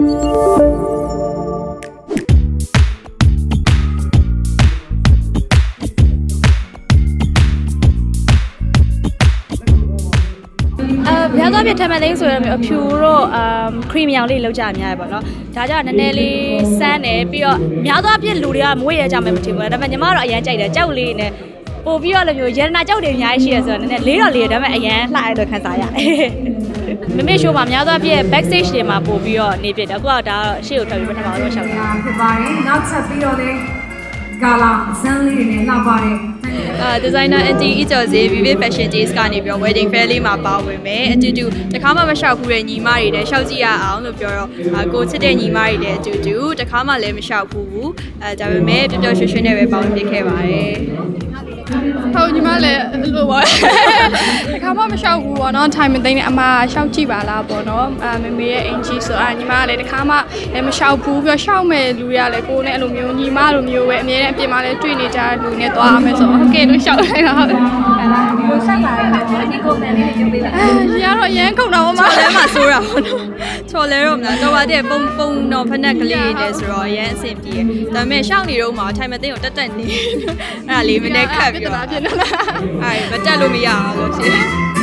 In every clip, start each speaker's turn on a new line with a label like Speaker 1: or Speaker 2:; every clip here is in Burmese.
Speaker 1: များသောအားဖြင့်ထမန်သိန်းဆိုရမျိုးအဖြူတော့ခရီးမြောင်လေးလောက်ကြများရပါတော့ဒါကြောင့်နည်းနည်းလေးစမ်းတယ်ပြီးတော့များသောအားဖြင့်လူတွေကမွေးရကြမယ်မထင်ဘူးဒါပေမဲ့ညီမတို့အရန်ကြိုက်တယ်ကြောက်လေးနဲ့ပို့ပြီးတော့လည်းမျိုးရတနာကြောက်တွေအများကြီးရှိရဆိုတော့နည်းနည်းလေးတော့လေးဒါပေမဲ့အရန်လှရတော့ခံစားရတယ်မမေရှိုးမှာများသောအားဖြင့် backstage တွေမှာပို့ပြီးတော့နေပြတယ်အခုကဒါရှေ့ကိုထွက်ပြီးပထမဆုံးရှောက်တာ
Speaker 2: ဖြစ်ပါတယ်နောက်ဆက်ပြီးတော့လေကာလာဇန်လေးတွေနဲ့လှပါတယ်
Speaker 3: ဒီဇိုင်နာအန်တီအီကျော်စီ Vivid Fashion Days ကနေပြီးတော့ wedding fair လေးမှာပါဝင်မယ်အတူတူတခါမှမလျှောက်ဘူးတဲ့ညီမတွေလည်းလျှောက်ကြည့်ရအောင်လို့ပြောတော့ကိုချစ်တဲ့ညီမတွေလည်းအတူတူတခါမှလည်းမလျှောက်ဘူးဒါပေမဲ့ပျော်ပျော်ရွှင်ရွှင်နဲ့ပဲပါဝင်ဖြစ်ခဲ့ပါတယ်
Speaker 4: ဟုတ်ညီမလည်းလို့ပါတခါမှမလျှောက်ဘူးပေါ့နော် time မသိနေအမလျှောက်ကြည့်ပါလားပေါ့နော်မမေရဲ့အင်ဂျီဆိုညီမလည်းတခါမှလည်းမလျှောက်ဘူးပြီးတော့လျှောက်မဲ့လူတွေကလည်းကိုယ်နဲ့အဲ့လိုမျိုးညီမလိုမျိုးပဲအမြဲတမ်းအပြင်မှာလည်းတွေ့နေကြတဲ့လူနဲ့သွားရမယ်ဆိုတော့ဟုတ်ကဲ့လို့လျှောက်လိုက်တာဟုတ်
Speaker 1: ကိုဆက်လာတယ်ဒီကိုမန်လေးတွေပြုတ်ပေးပါ
Speaker 4: ရတော့ရမ်းခုန်တော့မှ
Speaker 3: လဲမှာဆိုးတာပေါ့နော်ချော်လဲတော့မလားတော့ပါတဲ့ပုံတော့ဖက်နက်ကလေးတွေဆိုတော့ရမ်းအဆင်ပြေဒါပေမဲ့ရှောက်နေတော့မှ time မသိအောင်တက်နေအဲ့ဒါလေးမနေ့ခတ်ပြီးတော့အဲ့မတက်လို့မရအောင်လို့ရှင်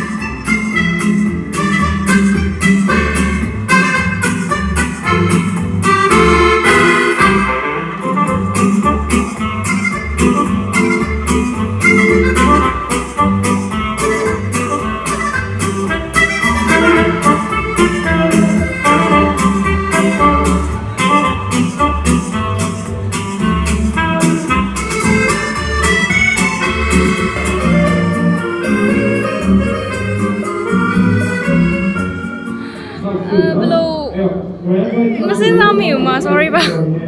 Speaker 4: မစင်းစားမိဘူးမ sorry ပါ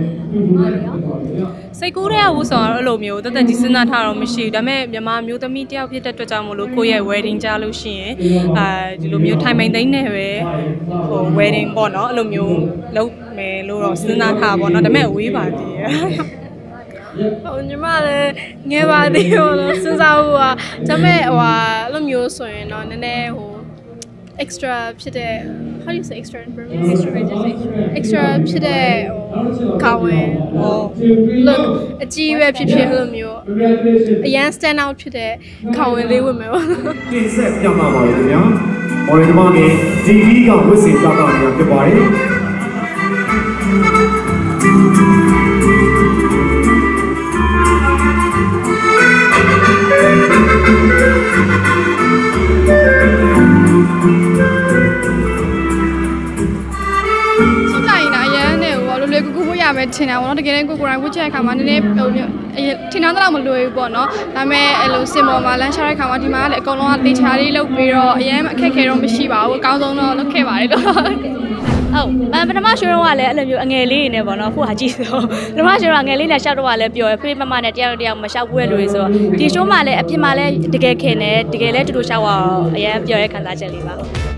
Speaker 4: စိတ်ကူးတဲ့ဟိုဆိုတော့အဲ့လိုမျိုးတက်တက်ကြီးစဉ်းစားထားတော့မရှိဘူးဒါပေမဲ့မြန်မာမျိုးသမီးတယောက်ဖြစ်တဲ့အတွက်ကြောင့်မလို့ကိုယ့်ရဲ့ wedding ကြလို့ရှိရင်ဒီလိုမျိုးထိုင်မိန်သိန်းနဲ့ပဲဟို wedding ပေါ့နော်အဲ့လိုမျိုးလုပ်မယ်လို့တော့စဉ်းစားထားပါတော့ဒါပေမဲ့ဝေးပါသေးတယ်ဟိုညီမလည်းငယ်ပါသေးတော့စဉ်းစားဖို့ကဒါပေမဲ့ဟိုအဲ့လိုမျိုးဆိုရင်တော့နည်းနည်းဟို extra ဖြစ်တဲ့ how do you say extra in Burmese extra ဖြစ်တဲ့ခေါင်းဝင်ဟို look အကြီးပဲဖြစ်ဖြစ်လို့မျိုးအရန် stand out ဖြစ်တဲ့ခေါင်းဝင်လေးဝင်မယ်ပေါ့
Speaker 2: တင်ဆက်ပြသပါရခင်ဗျာ။ Orange မှာနေ TV ကဝစ်စင်ပြသနေတာဖြစ်ပါတယ်
Speaker 4: ပဲထင်တာပေါ့နော်တကယ်တမ်းကိုကိုရိုင်းဝစ်ချက်အခါမှာနည်းနည်းဟိုထင်တော့မလွယ်ဘူးပေါ့နော်ဒါပေမဲ့အဲ့လိုစင်ပေါ်မှာလမ်းချတဲ့အခါမှာဒီမှာလည်းအကုန်လုံးကတေချာလေးလုပ်ပြီးတော့အရင်အခက်ခဲတော့မရှိပါဘူးအကောင်းဆုံးတော့လုပ်ခဲ့ပါတယ်တော့
Speaker 1: ဟုတ်ပထမရှိုးတော့ကလည်းအဲ့လိုမျိုးအငယ်လေးနေပေါ့နော်ခုဟာကြည့်ဆိုပထမရှိုးတော့အငယ်လေးနဲ့ရှောက်တော့ကလည်းပျော်ဖေးမမနဲ့တယောက်မရှောက်ဘူးရဲ့လူတွေဆိုတော့ဒီရှိုးမှာလည်းအပြင်မှာလည်းတကယ်ခင်တယ်တကယ်လည်းတူတူရှောက်အောင်အရင်ပျော်ရဲခံစားချက်လေးပါ